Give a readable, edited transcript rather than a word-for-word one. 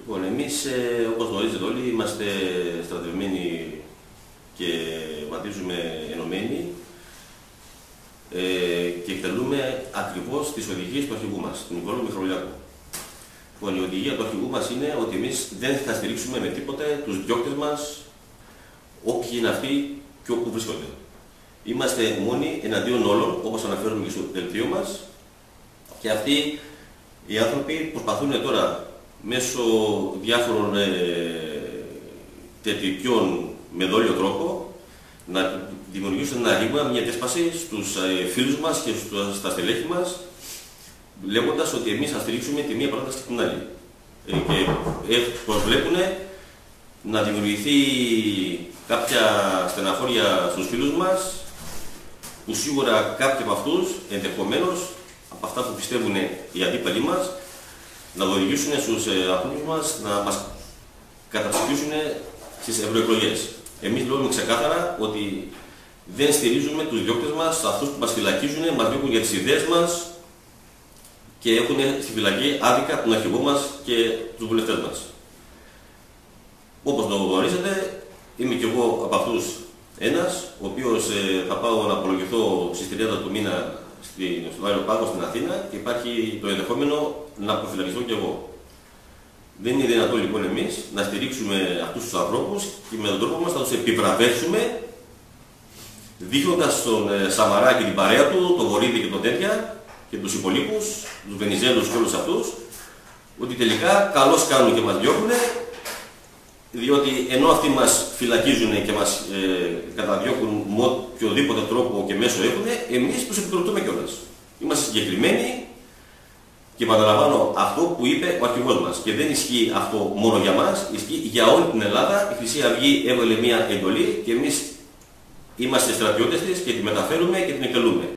Λοιπόν, εμείς, όπως γνωρίζετε όλοι, είμαστε στρατευμένοι και βαδίζουμε ενωμένοι και εκτελούμε ακριβώς τις οδηγίες του αρχηγού μας, του Νικόλου Μιχαηλάκου. Λοιπόν, η οδηγία του αρχηγού μας είναι ότι εμείς δεν θα στηρίξουμε με τίποτε τους διώκτες μας, όποιοι είναι αυτοί και όπου βρίσκονται. Είμαστε μόνοι εναντίον όλων, όπως αναφέρουμε και στο δελτίο μας, και αυτοί οι άνθρωποι προσπαθούν τώρα μέσω διάφορων τετρικιών με δόλιο τρόπο να δημιουργήσουν ένα ρήγμα, μια διάσπαση στους φίλους μας και στα στελέχη μας, λέγοντας ότι εμείς θα στηρίξουμε τη μία παράταση και την άλλη. Και προσβλέπουν να δημιουργηθεί κάποια στεναχώρια στους φίλους μας, που σίγουρα κάποιοι από αυτούς, ενδεχομένως, από αυτά που πιστεύουν οι αντίπαλοι μας, να οδηγήσουν στους ανθρώπους μας να μας καταψηφίσουν στις ευρωεκλογές. Εμείς λέμε ξεκάθαρα ότι δεν στηρίζουμε τους διώκτες μας, αυτούς που μας φυλακίζουν, μας διώκουν για τις ιδέες μας και έχουν στη φυλακή άδικα τον αρχηγό μας και τους βουλευτές μας. Όπως το γνωρίζετε, είμαι κι εγώ από αυτούς ένας, ο οποίος θα πάω να απολογηθώ στις 30 του μήνα στον Άγιο Πάγο στην Αθήνα και υπάρχει το ενδεχόμενο να προφυλακιστώ κι εγώ. Δεν είναι δυνατόν λοιπόν εμείς να στηρίξουμε αυτούς τους ανθρώπους και με τον τρόπο μας να τους επιβραβεύσουμε, δείχνοντας τον Σαμαρά και την παρέα του, τον Βορύδη και τον τέτοια και τους υπολείπους, τους Βενιζέλους και όλους αυτούς, ότι τελικά καλώς κάνουν και μας διώχνουν, διότι ενώ αυτοί μας φυλακίζουν και μας καταδιώκουν με οποιοδήποτε τρόπο και μέσο έχουν, εμείς τους επικροτούμε κιόλας. Είμαστε συγκεκριμένοι και επαναλαμβάνω αυτό που είπε ο αρχηγός μας. Και δεν ισχύει αυτό μόνο για μας, ισχύει για όλη την Ελλάδα. Η Χρυσή Αυγή έβγαλε μια εντολή και εμείς είμαστε στρατιώτες της και τη μεταφέρουμε και την εκτελούμε.